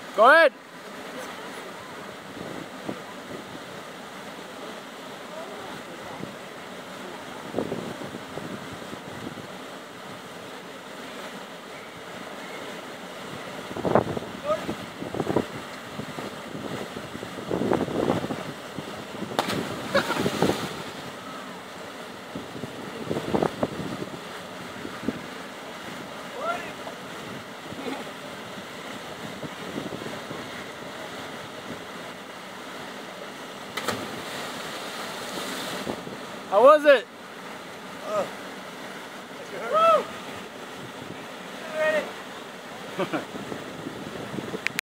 Go ahead. How was it? Oh. Woo! Ready?